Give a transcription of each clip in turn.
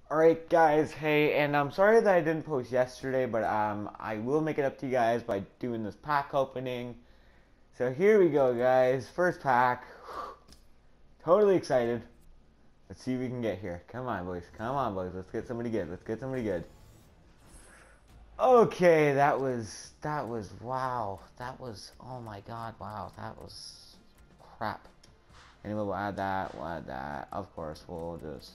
Alright guys, hey, and I'm sorry that I didn't post yesterday, but I will make it up to you guys by doing this pack opening. So here we go guys, first pack. Totally excited. Let's see if we can get here. Come on boys, let's get somebody good, Okay, wow, oh my god, wow, that was crap. Anyway, we'll add that, of course, we'll just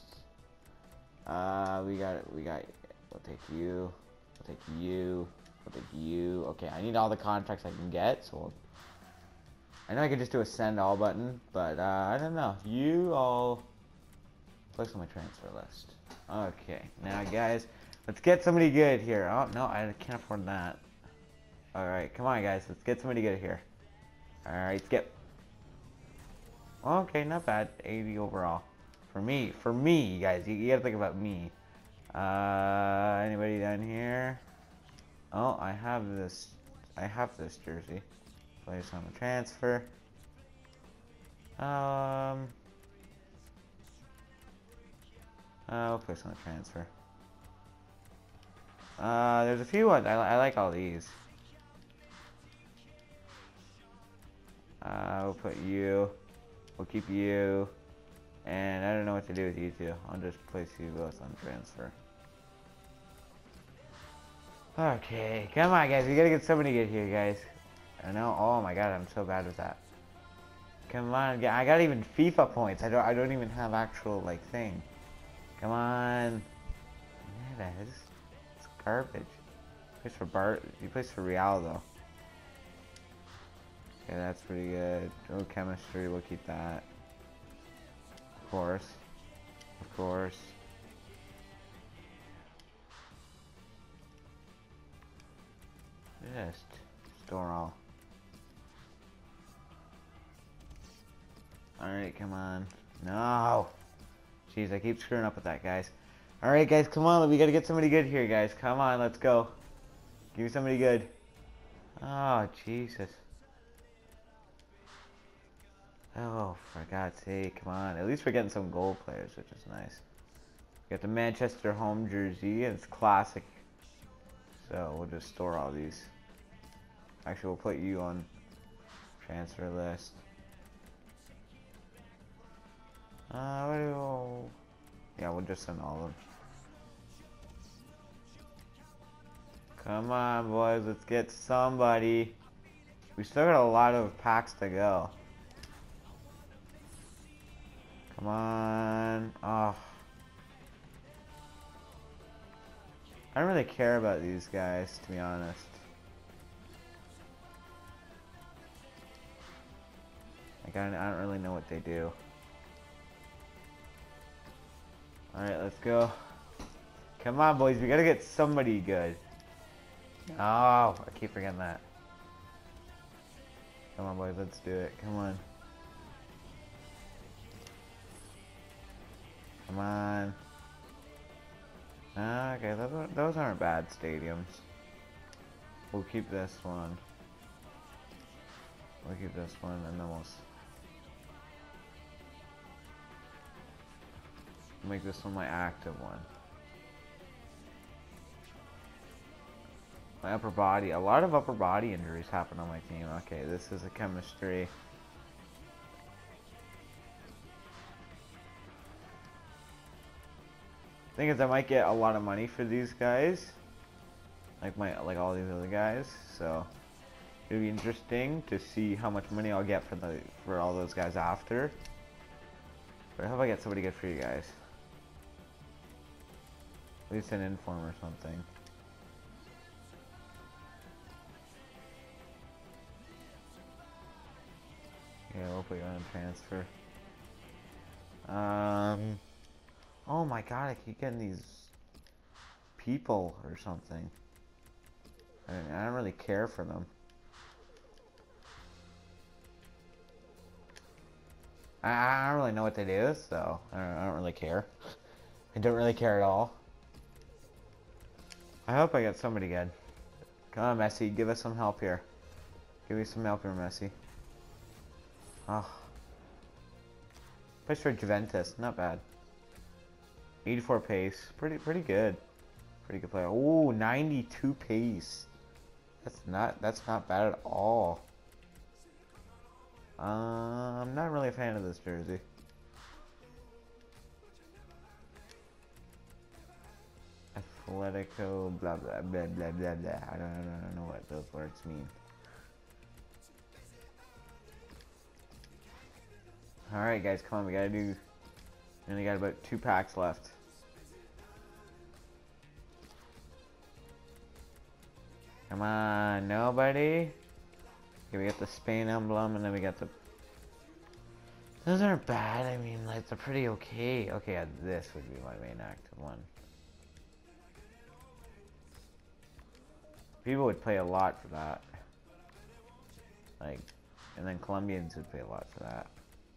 we'll take you. We'll take you. We'll take you. Okay, I need all the contracts I can get, so I know I could just do a send all button, but I don't know. You all place on my transfer list. Okay, now guys, let's get somebody good here. Oh, no, I can't afford that. Alright, come on guys, let's get somebody good here. Alright, skip. Okay, not bad. 80 overall. For me, guys, you gotta think about me. Anybody down here? Oh, I have this jersey. Place on the transfer. I'll place on the transfer. There's a few ones. I like all these. We'll put you. We'll keep you. And I don't know what to do with you two. I'll just place you both on transfer. Okay, come on guys, we gotta get somebody good here, guys. I know. Oh my god, I'm so bad with that. Come on, I got even FIFA points. I don't even have actual like thing. Come on. Yeah, that is. It's garbage. You plays for Real though. Okay, that's pretty good. Oh, chemistry, we'll keep that. Of course. Of course. Just store all. Alright, come on. No! Jeez, I keep screwing up with that, guys. Alright, guys, come on. We gotta get somebody good here, guys. Come on, let's go. Give me somebody good. Oh, Jesus. Oh, for God's sake, come on. At least we're getting some goal players, which is nice. We got the Manchester home jersey, and it's classic. So, we'll just store all these. Actually, we'll put you on transfer list. Yeah, we'll just send all of them. Come on, boys, let's get somebody. We still got a lot of packs to go. Come on. Oh. I don't really care about these guys, to be honest. Like, I don't really know what they do. Alright, let's go. Come on, boys. We gotta get somebody good. Oh, I keep forgetting that. Come on, boys. Let's do it. Come on. Come on. Okay, those aren't bad stadiums. We'll keep this one. We'll keep this one, and then we'll make this one my active one. My upper body. A lot of upper body injuries happen on my team. Okay, this is a chemistry. Thing is, I might get a lot of money for these guys, like all these other guys. So it'll be interesting to see how much money I'll get for all those guys after. But I hope I get somebody good for you guys. At least an inform or something. Yeah, we'll put you on transfer. Oh my god, I keep getting these people or something. I don't really care for them. I don't really know what they do, so I don't really care. I don't really care at all. I hope I get somebody good. Come on, Messi, give us some help here. Give me some help here, Messi. Oh. Push for Juventus, not bad. 84 pace. Pretty good. Pretty good player. Oh, 92 pace. That's not bad at all. I'm not really a fan of this jersey. Atletico, blah blah blah blah blah blah. I don't know what those words mean. Alright guys, come on, we only got about 2 packs left. Come on, nobody? Okay, we got the Spain emblem, and then we got the... Those aren't bad, I mean, like, they're pretty okay. Okay, yeah, this would be my main active one. People would pay a lot for that. Like, and then Colombians would pay a lot for that.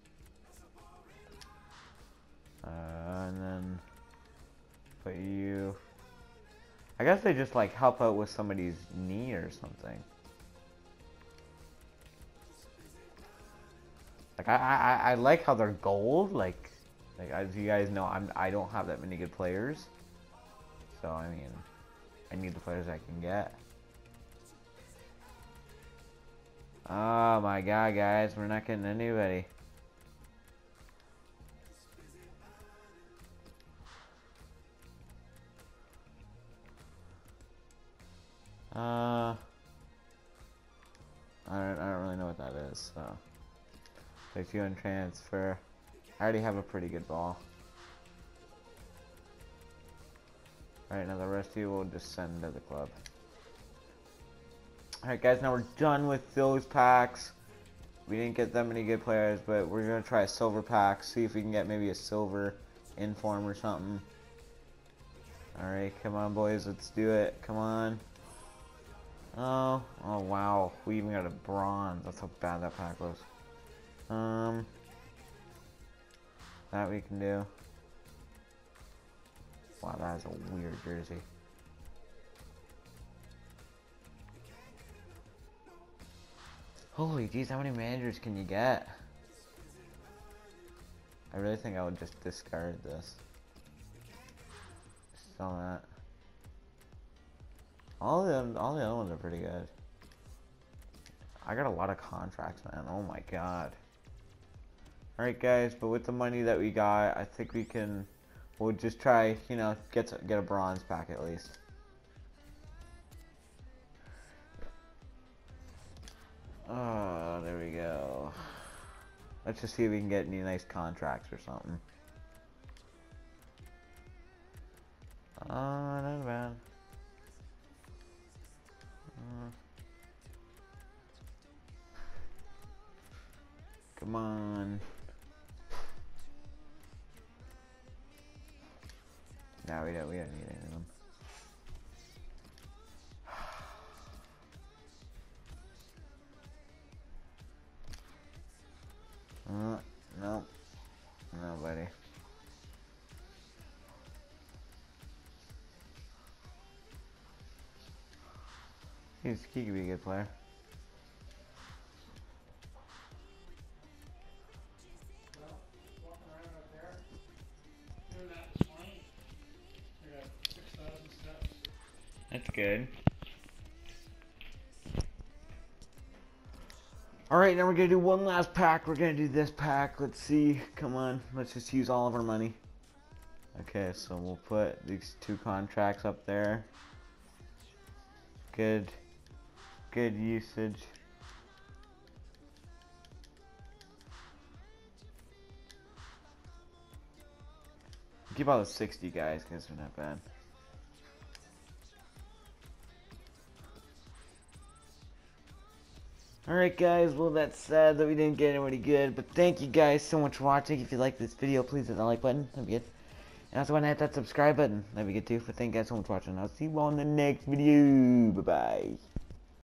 And then put you... I guess they just like help out with somebody's knee or something. Like I like how they're gold. Like as you guys know, I don't have that many good players. So I mean, I need the players I can get. Oh my god, guys, we're not getting anybody. I don't really know what that is, so. Take you and transfer. I already have a pretty good ball. Alright, now the rest of you will just send to the club. Alright guys, now we're done with those packs. We didn't get that many good players, but we're gonna try a silver pack, see if we can get maybe a silver inform or something. Alright, come on boys, let's do it. Come on. Oh wow, we even got a bronze. That's how bad that pack was. That we can do. Wow, that is a weird jersey. Holy jeez, how many managers can you get? I really think I would just discard this. Sell that. All the other ones are pretty good. I got a lot of contracts, man. Oh my god. Alright guys, but with the money that we got, I think we'll just try, you know, get a bronze pack at least. Oh, there we go. Let's just see if we can get any nice contracts or something. Not bad. Come on. No, we don't need any of them. Nope. Nobody. He could be a good player. That's good. Alright, now we're gonna do one last pack. We're gonna do this pack. Let's see. Come on. Let's just use all of our money. Okay, so we'll put these 2 contracts up there. Good usage. Keep all the 60 guys because they're not bad. Alright guys, well that's sad that we didn't get anybody good, but thank you guys so much for watching. If you like this video, please hit the like button, that'd be good. And also want to hit that subscribe button, that'd be good too. But thank you guys so much for watching. I'll see you all in the next video. Bye bye.